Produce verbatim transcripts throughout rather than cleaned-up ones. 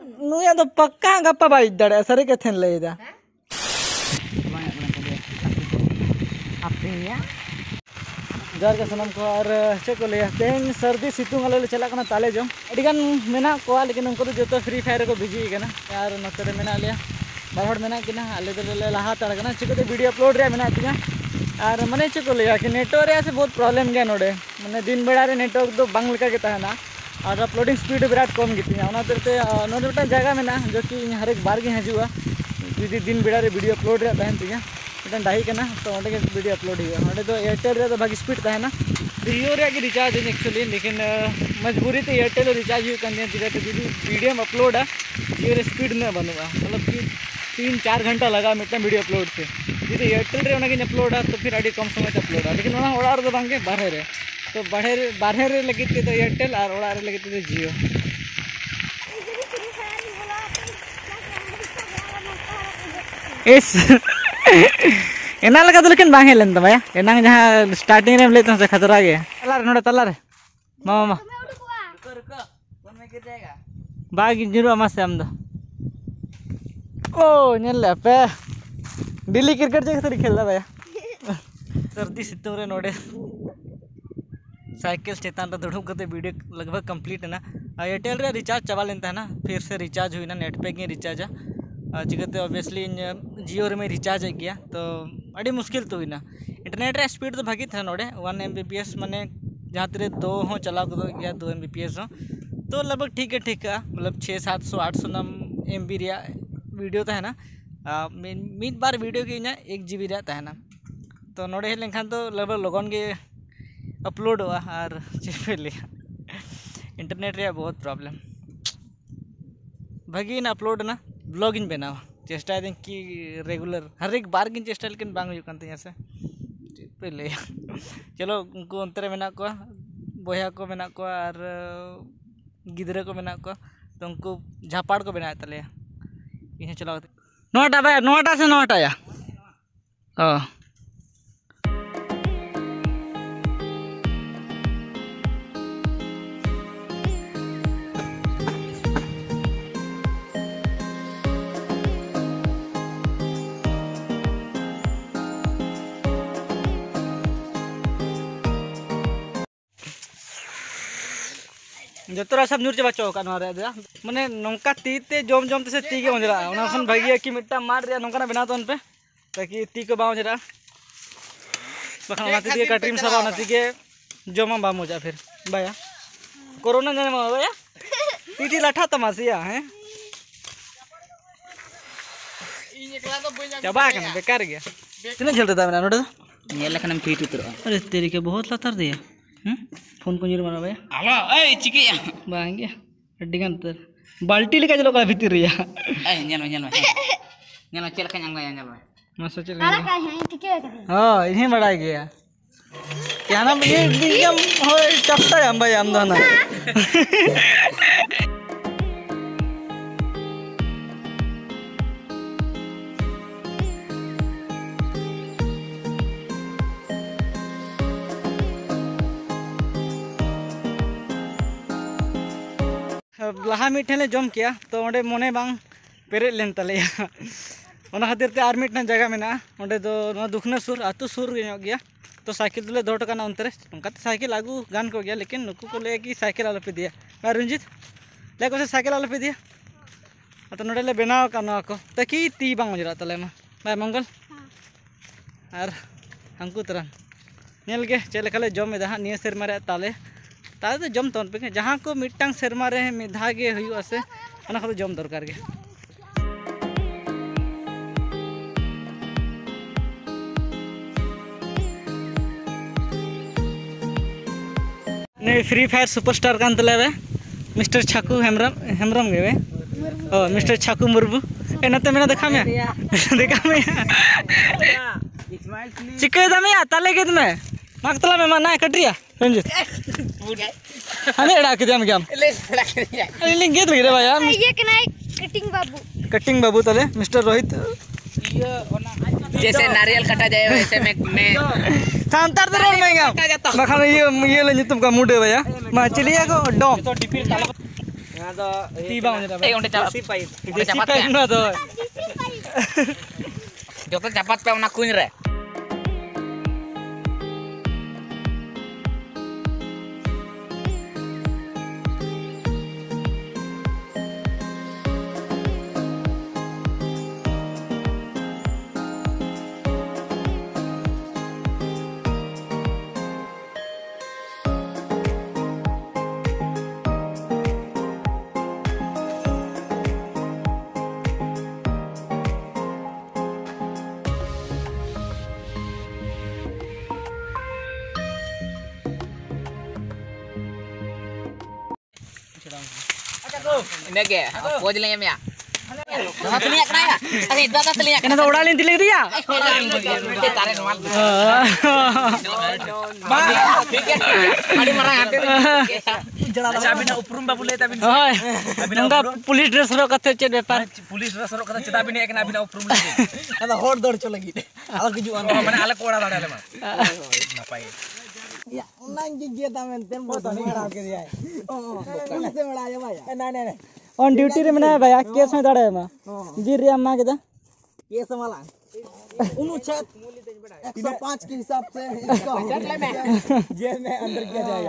नुया तो पक्का गप्पा बाई दड़े सरे के थेन लेदा जार के सनम को और चे को ले तेन सर्दी सितुंग आले ले चला कना ताले जो अडिगान मेना को लेकिन उनको तो जो फ्री फायर को बिजी कना यार नतरे मेना लिया बाहर मेना किना आले तो ले लहा तड़ कना चिको वीडियो अपलोड रे मेना तिया और मने चे को ले कि नेटवर्क रे से बहुत प्रॉब्लम गया नोडे माने दिन बेड़ा रे नेटवर्क दो बांग लेका के तहना और अपलोडिंग स्पीड विराट कम गितिया ओना तरते नोडे टा जगह मेना जो कि हर एक बार गे हजुआ जुदी दिन बेड़ा रे वीडियो अपलोड रे तहन तिया मिटन डाही करना तो ऑनलाइन के वीडियो अपलोड हुआ ऑनलाइन तो एयरटेल रे तो भागी स्पीड तहना जियो रे की रिचार्ज है एक्चुअली लेकिन मजबूरी तो एयरटेल रिचार्ज यू करने दिया तो जुदी वीडियो में अपलोड है जियो रे स्पीड में बनूगा मतलब कि तीन चार घंटा लगा मिटन वीडियो अपलोड से जुदी एयरटेल रे उनके अपलोड है तो फिर अभी कम समय से अपलोड है लेकिन ओना ओड़ा रे बांगे बाहर रे तो बाहर बाहर रे लगी तो एयरटेल और ओड़ा रे लगी तो जियो इस एना लगा तो लेकिन बांगे लेन भैया एना जहां स्टार्टिंग रे लेते से खतरा गया तला रे नोडे तला रे मामा मामा रुको रुको फोन में गिर जाएगा बागी जीरो अमा से हम दो ओ नेले पे दिल्ली क्रिकेट जगह से खेलदा भैया सर्दी सितुंग रे नोडे साइकिल चेतान रे दुड़ुम कते वीडियो लगभग कंप्लीट है ना एयरटेल रे रिचार्ज चबा लेनता है ना फिर से रिचार्ज हुई ना नेट पैक के रिचार्ज चिकते ऑब्वियसली जियो रे में रिचार्ज गया तो अड़ी मुश्किल तो हुई ना इंटरनेट रे स्पीड तो भागी था नोडे one M B P S माने जहाँ तेरे दो हो चला गया दो एम बी पी एस हो तो लगभग ठीक है ठीक है मतलब छः सात सौ आठ सौ नम एम बी रिया वीडियो था ना मिड बार वीडियो की एक जी बी रहता है ना तो नोडे हेल लेखान तो लगभग लगन के अपलोड हुआ और चेपे लिया इंटरनेट रे बहुत प्रॉब्लम भागी ना अपलोड ना ब्लॉग इन बनावा चेष्टा दें कि रेगुलर हर एक बार की चेष्टा लेकिन बांग हुई करते हैं से पहले चलो उनको अंतरे मेना को बोया को मेना को और गिदरे को मेना को तो उनको झापाड़ को बनाया तले इन्हें चलाओ नोटा भाई नोटा से नोटा या ओ जतरा सब न्यूर चबा चौका माने नौका तीते जम जम से ती के बंजरा भागी कि मिट्टा मार रे नौका बना तो पे ताकि ती को बा बंजरा बखान कटरीम सब के जमा बा मजा फिर बाया कोरोना जाने बाया ती लाठा तमासिया हैं चबा कना बेकार गया तिना झलता था नोडे नेल लेखन फिट उतर अरे तेरी के बहुत लतर दिया फोन को जीरो मारा भैया आला ए चिके बांगे अड्डी गन तर बाल्टी लेके चलो का भीतर रिया ए नेलो नेलो नेलो चल के अंगा नेलो मस्त चल आला का है टिके हां इन्हीं बड़ा गया क्या ना ये एकदम हो टपता है हम भाई हम दोनों लहा मिठे जम किया तो ओंडे मोने बांग पेरे लेन तलेया ओना खातिर ते आर मिटना जगह मेना ओंडे दो नो दुखना सुर आतु सुर गया तो साइकिल ले दो टका ना अंतरे उनका साइकिल आगू गान को गया लेकिन नुकु को ले कि साइकिल आलो पे दिया मैं रंजित ले को से साइकिल आलो पे दिया तो नोडे ले बनाव का ना को ताकि ती बांग मजरा तले मा बाय मंगल और हमको तरह नेल के चले खले जम में दहा निया सेरमा रे ताले ताले तो जम तन पे जहाँ को मिट्टांग सेरमा रे मिधा गे हुआ से ओना को जम दरकार गे ने फ्री फायर सुपरस्टार कान तले मिस्टर छाकू हेमरम हेमरम गे ओ मिस्टर छाकू मुर्मू ए नते मेना देखा में देखा में चिके दमे ताले के में मागतला में ना कटरिया रंजित हमें एड़ा के हम क्या ले एड़ा के लिंक गेत रे भाई ये के नहीं कटिंग बाबू कटिंग बाबू तले मिस्टर रोहित ये जैसे नारियल कटा जाए वैसे में मैं सांतार दे रोड में गया बखान ये ये ले तुम का मुडे भैया मा चलिए को डोम तो डिफिर ताला ना दो ती बांग जरा ए ओंडे चापात देसी पाइप ओंडे चापात पे ना तो जोतो चापात पे ओना कुइन रे ini ge po jele ya Dapat telinga kena ya? Asli dapat telinga. kena udah lin tilik dia Tarik mal. Madi marang hati. चाबी ना उपरुम बाबू ले तबिन होय नंगा पुलिस ड्रेस रो कथे चेद व्यापार पुलिस रा सरो कथा चेता बिने एकना बिना उपरुम ले ada hor dor cho lagi ala kujuan माने आले कोड़ा दाड़े ले मा नापाय ya nang jige tamen ten boto ni खराब के दिया है पुलिस से बड़ा है भाई ना ना ऑन ड्यूटी रे मने भैया केस में दाड़े मा जी रे अम्मा के दा केस वाला अनुच्छेद एक सौ पाँच के हिसाब से इसको जेल में अंदर किया जाएगा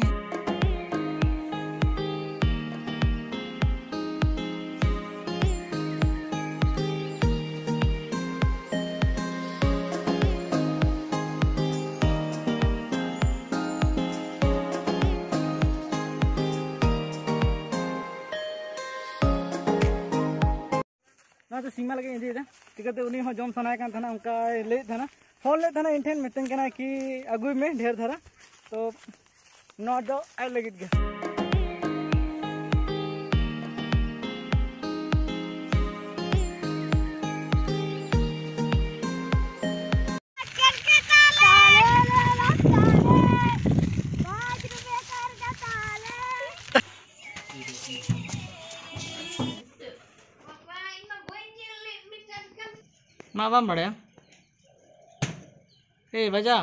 ना तो सीमा लगे इदी चिकाते उनी हो जम सनाय कान थाना उनका ले थाना फोन ले थाना इंटेन मितन कना कि अगुई में ढेर धारा तो नॉट दो आई लगित गे माँ बाप बड़े ए बजा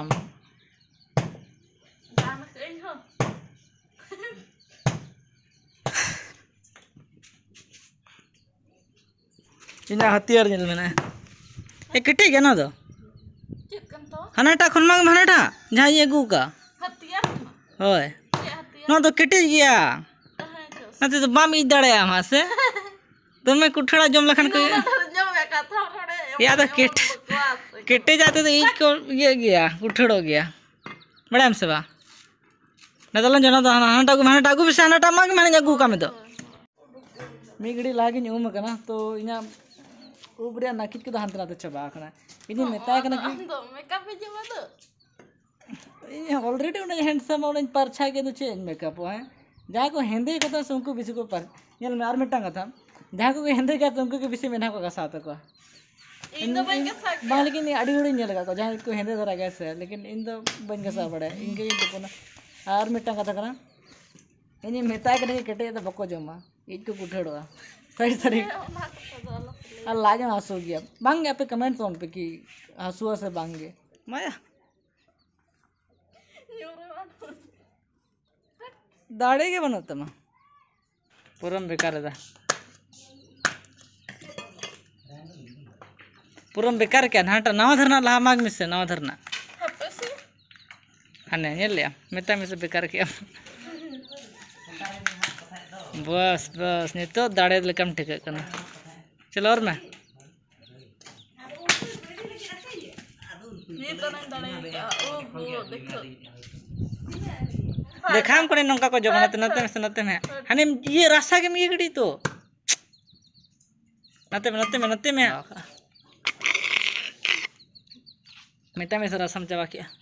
इना हथियार जल में ना ए किटे गया ना तो हनाटा खुनमाग हनाटा जहाँ ये गु का हथियार होय ना तो किटे गया ना तो बाम ई दड़े वहाँ से तो मैं कुठड़ा जम लखन को या तो किट किटे जाते तो एक को ये गया उठड़ो गया बड़ा हम से बा न तो लन जना तो हना टागु हना टागु भी हना टामाग मैंने जगू का में तो मिगड़ी लागी उम कना तो इना उबरे नाकित के तो हंतरा तो चबा कना इनी मेता कना कि मेकअप पे जमा तो ये ऑलरेडी उन हैंडसम और परछा के तो चेंज मेकअप है जा को हिंदी को तो उनको बिसी को पर ये मैं आर मिटांगा था जहाँ को हिंदी का तुमको के विषय में ना को साथ को इन दो बन के साथ बाल लेकिन अड़ी उड़ी नहीं लगा को जहाँ को हिंदी धरा गया से लेकिन इन दो बन के साथ बड़ा इनके ये तो ना आर मिटा का था करना इन्हें मिटा के नहीं कटे तो बको जमा एक को कुठड़ो सही सही आ लागे हंसो गया बांगे आप कमेंट्स ऑन पे कि हंसुआ से बांगे माया दाढ़े के बनता माँ पूरम बेकार है पूरम बेकार क्या नाटा नवा धरना लहा माग में से नवा धरना हने ये लिया मेटा में से बेकार किया बस बस नहीं तो दाड़े लेकम ठीक करना चलो और मैं ये तो नहीं दाड़े क्या ओ वो देखो देखा हम कोने नौका को जो नते नते में नते में हने ये रास्ता के में गड़ी तो नते में नते में नते में मेटा में सरा सम चबा किया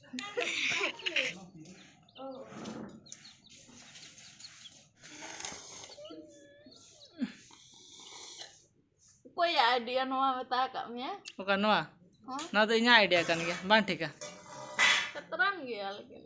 कोई आइडिया नवा में ता काम है ओका नवा ना तो इना आइडिया कन गया बां ठीक है खतरन गया लेकिन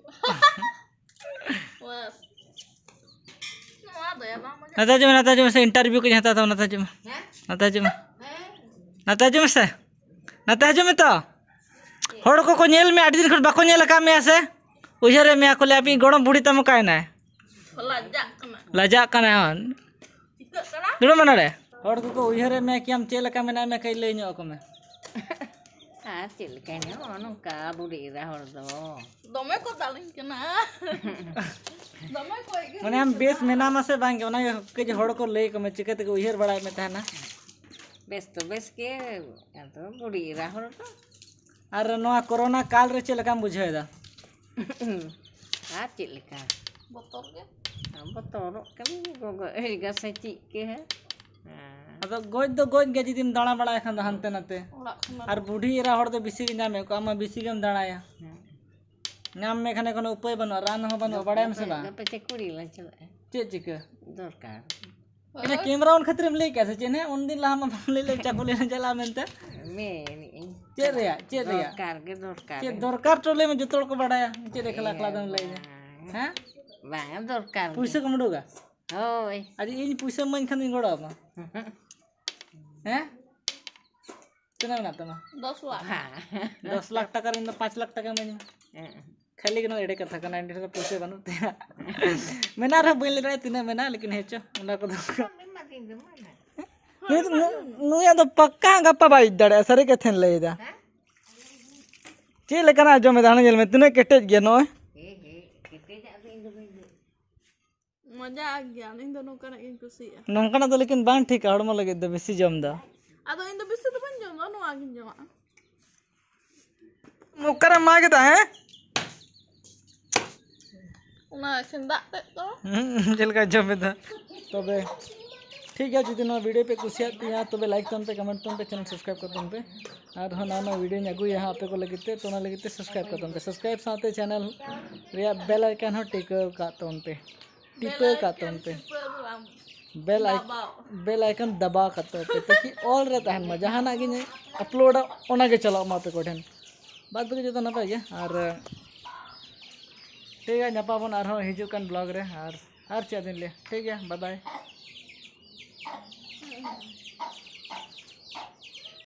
बस नवा दया बा मजा नता जो नता जो से इंटरव्यू के जाता था नता जो नता जो नता जो से नता जो में तो हड़ को नेल में आठ दिन खड़ बाको नेल का में से उजरे में आको ले अपनी गड़म बुढ़ी तम काय ना Pelajak kena. लजा कना हन Ikut kena. दुड़ मना रे हर को को उयहरे में कि हम चे लका मेना में कई ले ᱧᱚᱜ को में Ah, cil kayaknya orang kabur di rahor do. Dome ko daling kena. Dome ko ikut. माने हम बेस मेना में से बांगे ओना के जे हर को ले को में चिकत को उयहर बड़ा में ताना Bes to bes ke, atau budi rahor do. और नोआ कोरोना काल रे चे लका बुझे दा Ah, cil ka. Botol ke. Betul, kami gogo eh gasa cik ke ha. अदो गोज दो गोज गे जिदिम दाणा बड़ा एखन द हनते नते Orak kena. और बूढ़ी एरा हर दो बिसी नामे को आमा बिसी गम दाणाया नाम में खाने कोनो उपाय बनो रान हो बनो बड़ा में से बा Apa cek kuri lah coba. चे चिके Dorkar. इने कैमरा ऑन खतरे में ले कैसे चेने उन दिन ला हम ले ले चाकू ले चला मेनते Me ni. चे रिया चे रिया Dorkar ke dorkar. चे दरकार टोले में जतोड़ को बड़ाया चे देखला खला दम ले हैं Bang dorkar. पैसे कमडोगा Oi. आज इन पैसे मन खन गोड़ा मा हैं कितना बना तमा Dos lah. दस लाख टका इन पाँच लाख टका में खाली के एडे कथा कना इंडिया पैसे बनते मेना रे बइल रे तिना मेना लेकिन हेचो उना को नुया तो पक्का गप्पा बाई दड़े सरे के थन लेदा चे लेकना जो में दाना जेल में तने केटेज गे नो Manja agya ning do nongkana ing kusia. नंकना तो लेकिन बान ठीक हड़मो लगे द बेसी जम दा Ado indo bisu do ban jom no agin joma. मुकरा मागे दा है Una sendak te to. Jail का जम दा तबे ठीक है जितना वीडियो पे कुछ या तबे लाइक तन पे कमेंट तन पे चैनल सब्सक्राइब कर तन पे और हो ना वीडियो न्यागु यहाँ पे को लगते तो ना लगते सब्सक्राइब कर तन पे सब्सक्राइब साथे चैनल रिया बेल आइकन हो टिक का तन पे टिप का तन पे बेल आइकन बेल आइकन दबा का तन पे ताकि ऑल रहता है मजा ना गिने अपलोड ओना के चलाओ मा पे कोठन बात बगे जो ना पाइए और ठीक है नपा बन और हिजू कान ब्लॉग रे और और चा दिन ले ठीक है बाय बाय